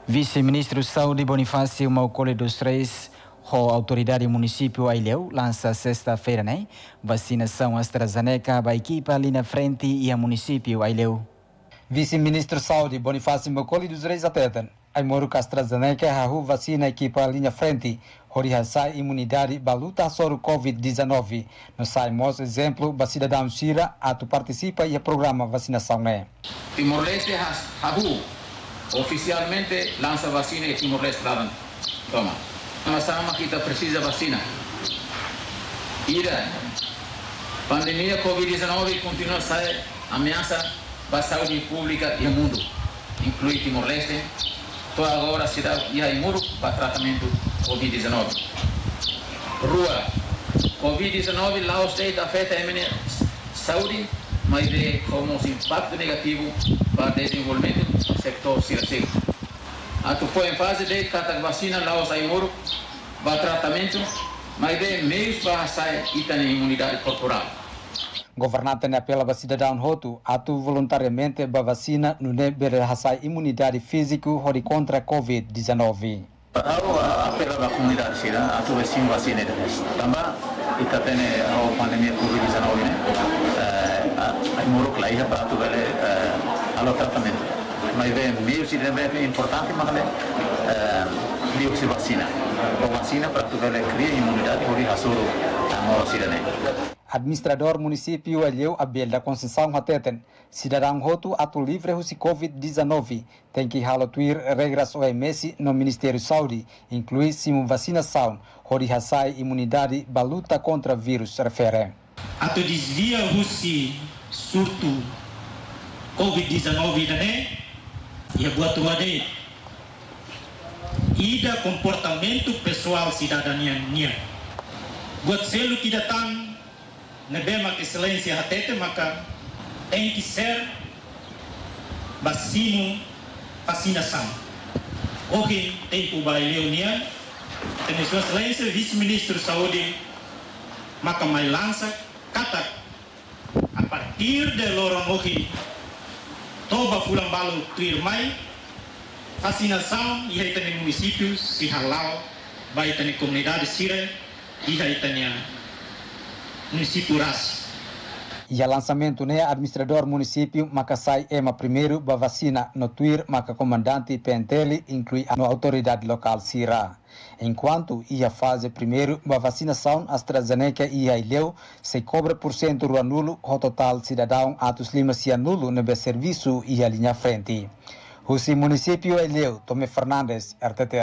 Vice-Ministro Saúde Bonifácio Maukole dos Reis, a autoridade município Aileu, lança sexta-feira, né? Vacinação AstraZeneca para a equipa ali na frente e a município Aileu. Vice-Ministro Saúde Bonifácio Maukole dos Reis ateten. Aimoro AstraZeneca hahu vacina equipa linha frente. Horihasai imunidade baluta sobre o Covid-19. No saimos exemplo, ba cidadão Sira atu participa e programa vacinação né. Timor-Leste hahu oficialmente lança vacina e Timor-Leste lá. Toma. Sama kita precisa vacina. Ira, pandemia Covid-19 continua a ser ameaça para a saúde pública e o mundo, inclui Timor-Leste. Estou agora a cidade de Aimoro para tratamento Covid-19. Rua, Covid-19 lá o state afeta a saúde, mas vê como um impacto negativo para o desenvolvimento do setor cirurgico. Ato foi em fase de cada vacina lá os Aimoro para tratamento, mas vê meios para sair e ter imunidade corporal. Governante na apela para cidadão Hotu atu voluntariamente para vacina no berhasai imunidade física hori contra Covid-19. Aku apela para a comunidade sira atu vaccine vacina deles. Também kita tem a pandemia Covid-19 né. Ai moro lá ia para atu vale alo tratamento. Mas vem meio se é importante mas meio se vacina. A vacina para atu vale cria imunidade hori hasoro amor sira né. Administrador município Aileu Abel da Conceição Hateten, cidadão Hotu atu livre husi Covid-19, tem que halotuir regras OMS no Ministério Saúde, inclui simu vacinação, hori hasai imunidade baluta contra vírus refere. Atu desvia husi surto Covid-19 né? E buat wade. Ida comportamento pessoal cidadania. Buat selo tidak datang nebema excelência hatete maka tem que ser vacinação. Hoje tempo Aileu nia tem sua excelência vice-ministro saúde maka mai lança kata a partir de lorong hoje toba fulang balu tuir mai vacinação e aí tem municípios se halau vai ter comunidade sira e aí tem município Ras. E a lançamento né administrador município Macasai ema primeiro ba vacina no tuir maca comandante PNTL inclui a autoridade local Sira. Enquanto ia fase primeiro ba vacinação AstraZeneca e Aileu se cobra por cento rua nulo o total cidadão atos lima se anulo no serviço e a linha frente. O município Aileu Tomé Fernandes RTT